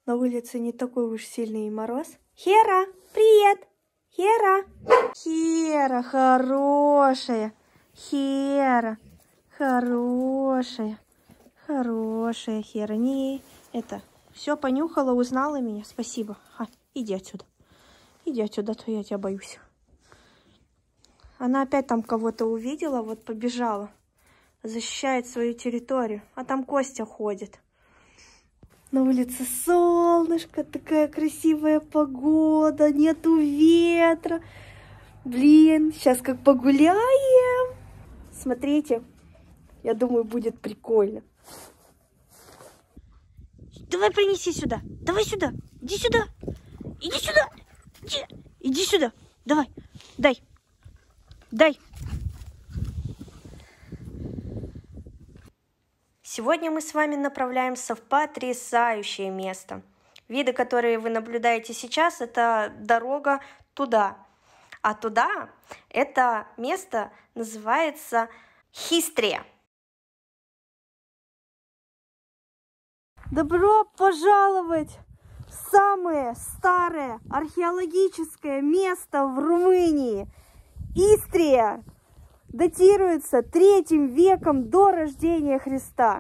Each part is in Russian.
На улице не такой уж сильный мороз. Хера, привет! Хера! Хера, хорошая! Хера, хорошая! Хорошая Хера. Не, это, все понюхала, узнала меня. Спасибо. Иди отсюда. Иди отсюда, то я тебя боюсь. Она опять там кого-то увидела, вот побежала. Защищает свою территорию. А там Костя ходит. На улице солнышко, такая красивая погода, нету ветра. Блин, сейчас как погуляем. Смотрите, я думаю, будет прикольно. Давай принеси сюда, давай сюда, иди сюда, иди сюда, иди сюда, давай, дай. Сегодня мы с вами направляемся в потрясающее место. Виды, которые вы наблюдаете сейчас, это дорога туда. А туда это место называется Хистрия. Добро пожаловать в самое старое археологическое место в Румынии. Истрия. Датируется 3 веком до рождения Христа.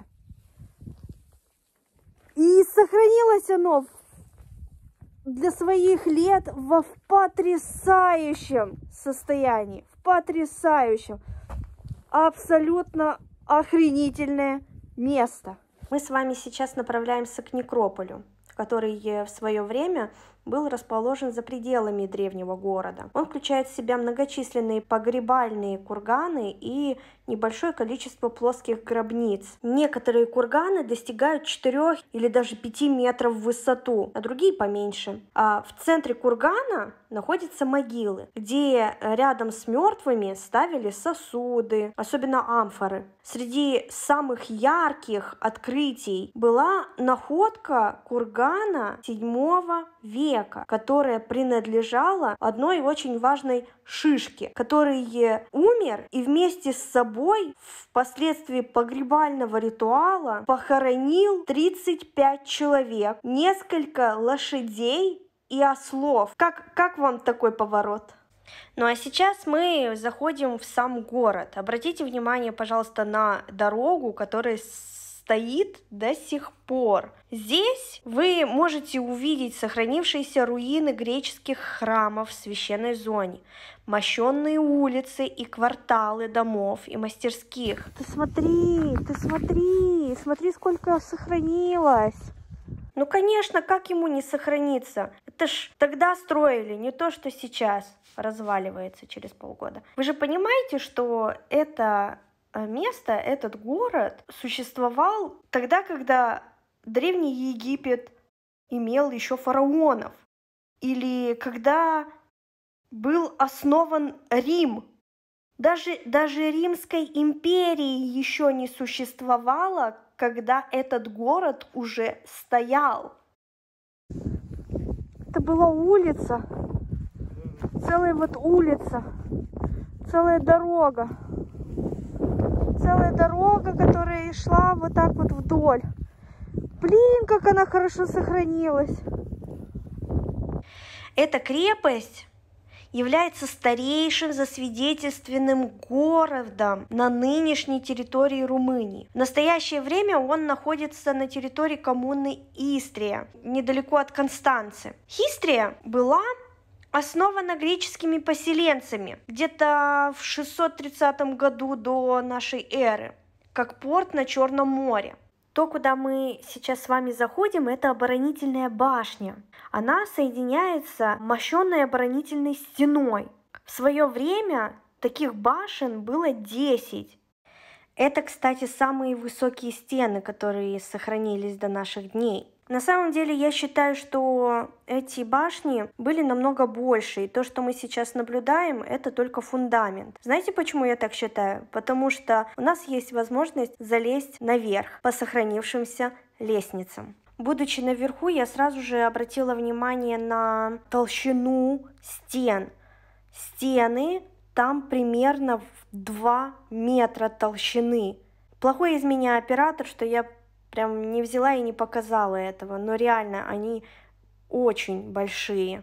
И сохранилось оно для своих лет в потрясающем состоянии. В потрясающем. Абсолютно охренительное место. Мы с вами сейчас направляемся к некрополю, который в свое время был расположен за пределами древнего города. Он включает в себя многочисленные погребальные курганы и небольшое количество плоских гробниц. Некоторые курганы достигают 4 или даже 5 метров в высоту, а другие поменьше. А в центре кургана находятся могилы, где рядом с мертвыми ставили сосуды, особенно амфоры. Среди самых ярких открытий была находка кургана 7 века, которая принадлежала одной очень важной шишке, который умер и вместе с собой впоследствии погребального ритуала похоронил 35 человек, несколько лошадей и ослов. Как вам такой поворот? Ну а сейчас мы заходим в сам город. Обратите внимание, пожалуйста, на дорогу, которая стоит до сих пор. Здесь вы можете увидеть сохранившиеся руины греческих храмов в священной зоне, мощенные улицы и кварталы домов и мастерских. Ты смотри, сколько сохранилось. Ну, конечно, как ему не сохраниться? Это ж тогда строили, не то, что сейчас разваливается через полгода. Вы же понимаете, что это место, этот город существовал тогда, когда Древний Египет имел еще фараонов, или когда был основан Рим. Даже Римской империи еще не существовало, когда этот город уже стоял. Это была улица, целая улица, целая дорога, которая шла вот так вот вдоль. Блин, как она хорошо сохранилась. Эта крепость является старейшим засвидетельственным городом на нынешней территории Румынии. В настоящее время он находится на территории коммуны Истрия, недалеко от Констанцы. Истрия была основана греческими поселенцами где-то в 630 году до нашей эры, как порт на Черном море. То, куда мы сейчас с вами заходим, это оборонительная башня. Она соединяется мощенной оборонительной стеной. В свое время таких башен было 10. Это, кстати, самые высокие стены, которые сохранились до наших дней. На самом деле, я считаю, что эти башни были намного больше, и то, что мы сейчас наблюдаем, это только фундамент. Знаете, почему я так считаю? Потому что у нас есть возможность залезть наверх по сохранившимся лестницам. Будучи наверху, я сразу же обратила внимание на толщину стен. Стены там примерно в 2 метра толщины. Плохой из меня оператор, что я прям не взяла и не показала этого, но реально они очень большие.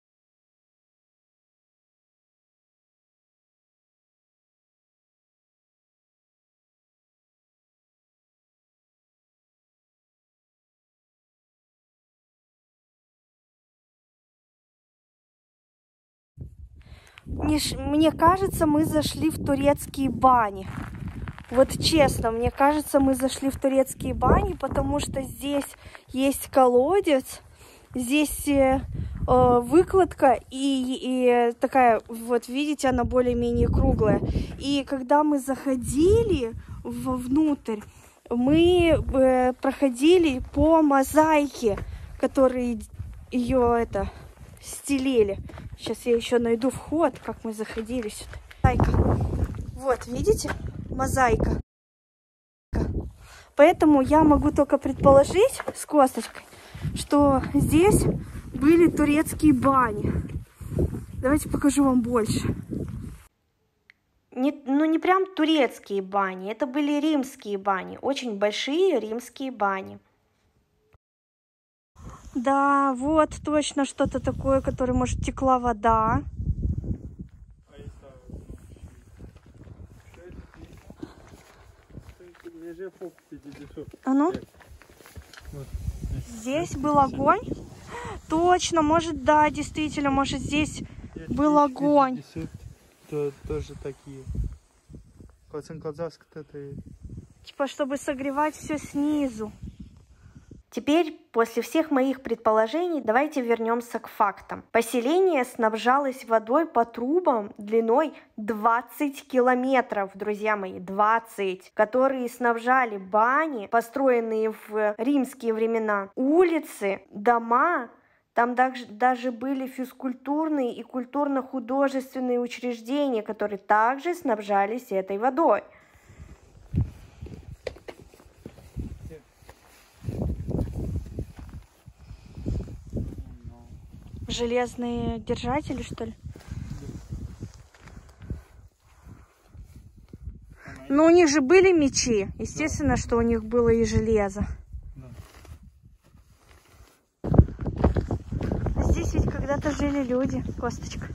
Мне кажется, мы зашли в турецкие бани. Вот честно, мне кажется, мы зашли в турецкие бани, потому что здесь есть колодец, здесь выкладка и такая, вот видите, она более-менее круглая. И когда мы заходили вовнутрь, мы проходили по мозаике, которые ее стелили. Сейчас я еще найду вход, как мы заходили сюда. Мозаика. Вот, видите? Мозаика. Поэтому я могу только предположить с косточкой, что здесь были турецкие бани. Давайте покажу вам больше. Не прям турецкие бани, это были римские бани. Очень большие римские бани. Да, вот точно что-то такое, которое, может, текла вода. А ну? Здесь был огонь? Точно, может, да, действительно, может, здесь был огонь. Тоже такие. Типа, чтобы согревать все снизу. Теперь, после всех моих предположений, давайте вернемся к фактам. Поселение снабжалось водой по трубам длиной 20 километров, друзья мои, 20, которые снабжали бани, построенные в римские времена, улицы, дома. Там даже были физкультурные и культурно-художественные учреждения, которые также снабжались этой водой. Железные держатели, что ли? Ну, у них же были мечи. Естественно, что у них было и железо. Здесь ведь когда-то жили люди, Косточка.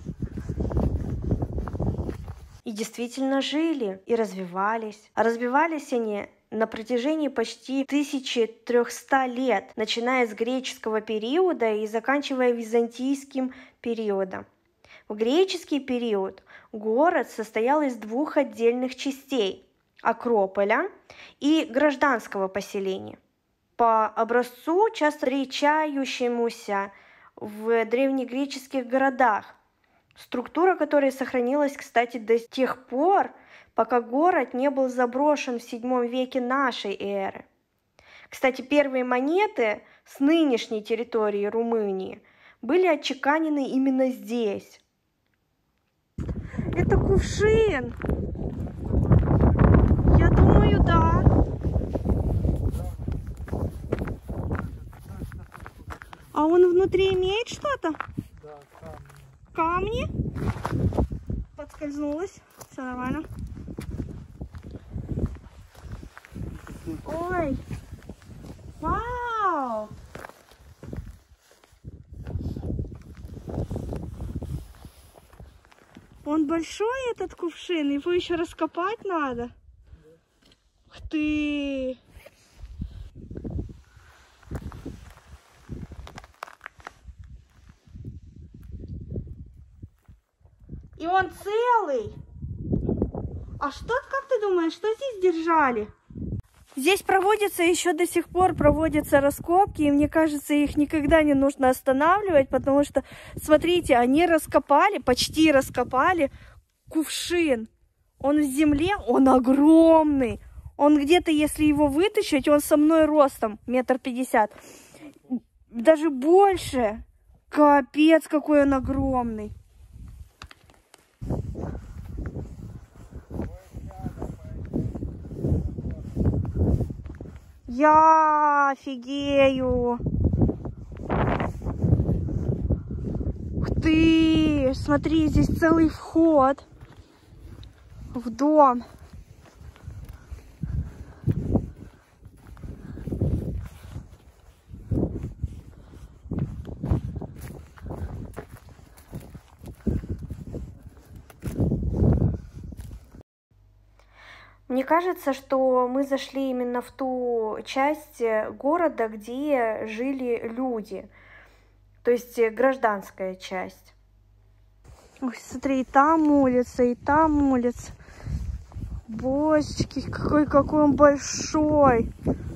И действительно жили, и развивались. А развивались они на протяжении почти 1300 лет, начиная с греческого периода и заканчивая византийским периодом. В греческий период город состоял из двух отдельных частей – Акрополя и гражданского поселения. По образцу, часто встречающемуся в древнегреческих городах, структура которой сохранилась, кстати, до тех пор, пока город не был заброшен в VII веке нашей эры. Кстати, первые монеты с нынешней территории Румынии были отчеканены именно здесь. Это кувшин. Я думаю, да. А он внутри имеет что-то? Да, камни. Подскользнулась. Все нормально. Ой. Вау. Он большой, этот кувшин. Его еще раскопать надо. Ух ты. И он целый. А что, как ты думаешь, что здесь держали? Здесь проводятся, еще до сих пор проводятся раскопки, и мне кажется, их никогда не нужно останавливать, потому что, смотрите, они раскопали, почти раскопали кувшин. Он в земле, он огромный. Он где-то, если его вытащить, он со мной ростом 1,50 м. Даже больше. Капец, какой он огромный. Я офигею. Ух ты, смотри, здесь целый вход в дом. Мне кажется, что мы зашли именно в ту часть города, где жили люди, то есть гражданская часть. Ой, смотри, и там улица, и там улица. Божечки, какой он большой.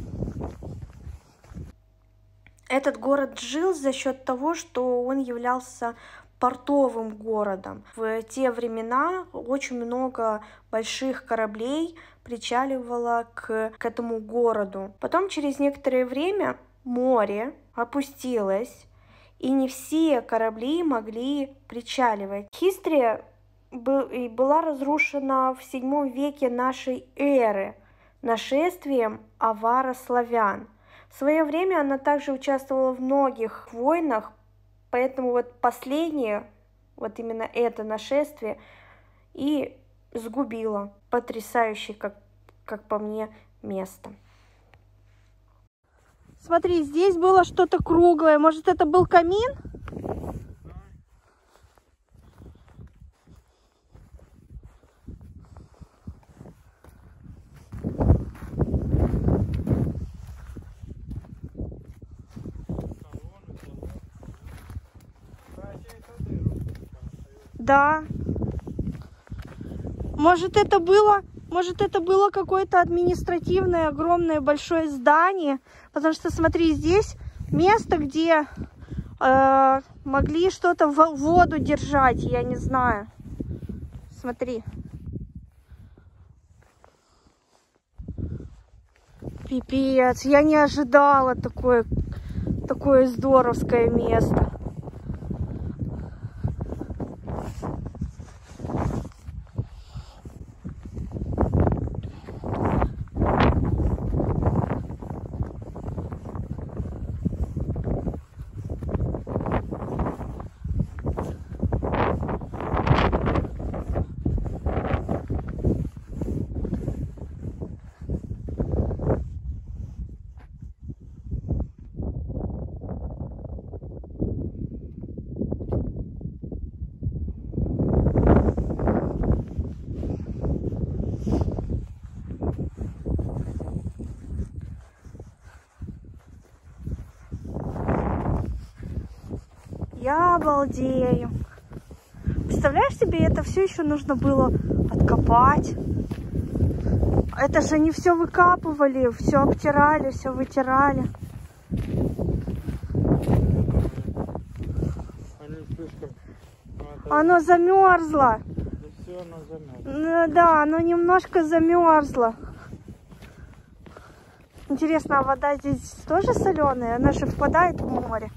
Этот город жил за счет того, что он являлся портовым городом. В те времена очень много больших кораблей причаливало к этому городу. Потом через некоторое время море опустилось, и не все корабли могли причаливать. Хистрия была разрушена в VII веке нашей эры нашествием аваро-славян. В свое время она также участвовала в многих войнах, поэтому вот последнее, вот именно это нашествие, и сгубило потрясающее, как по мне, место. Смотри, здесь было что-то круглое. Может, это был камин? Да. Может, это было какое-то административное огромное большое здание, потому что, смотри, здесь место, где могли что-то в воду держать, я не знаю. Смотри. Пипец, я не ожидала такое здоровское место. Я обалдею. Представляешь себе, это все еще нужно было откопать. Это же не все выкапывали, все обтирали, все вытирали. Оно замерзло. Да, оно немножко замерзло. Интересно, а вода здесь тоже соленая? Она же впадает в море.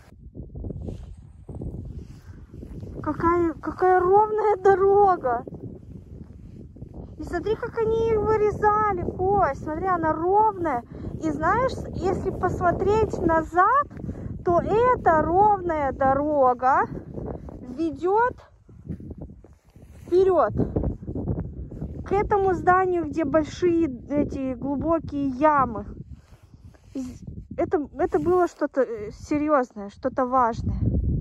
Какая ровная дорога. И смотри, как они их вырезали, Кость. Смотри, она ровная. И знаешь, если посмотреть назад, то эта ровная дорога ведет вперед к этому зданию, где большие эти глубокие ямы. Это было что-то серьезное, что-то важное.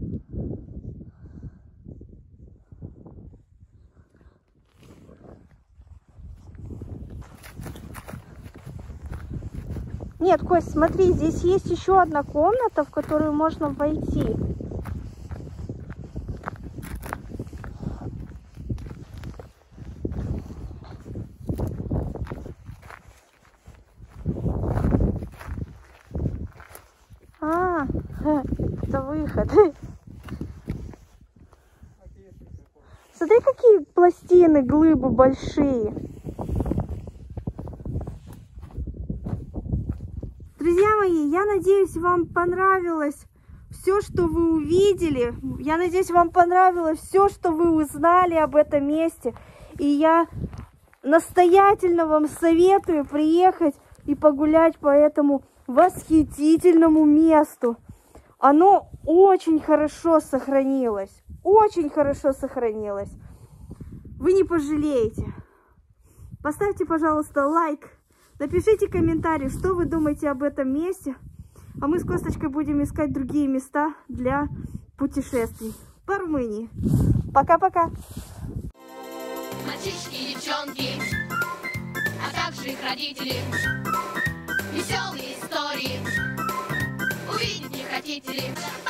Нет, Кость, смотри, здесь есть еще одна комната, в которую можно войти. Это выход. Смотри, какие пластины, глыбы большие. Друзья мои, я надеюсь, вам понравилось все, что вы увидели. Я надеюсь, вам понравилось все, что вы узнали об этом месте. И я настоятельно вам советую приехать и погулять по этому восхитительному месту. Оно очень хорошо сохранилось. Очень хорошо сохранилось. Вы не пожалеете. Поставьте, пожалуйста, лайк. Напишите комментарий, что вы думаете об этом месте. А мы с Косточкой будем искать другие места для путешествий по Румынии. Пока-пока. Мальчишки и девчонки, также их родители. Веселые истории увидеть не хотите ли?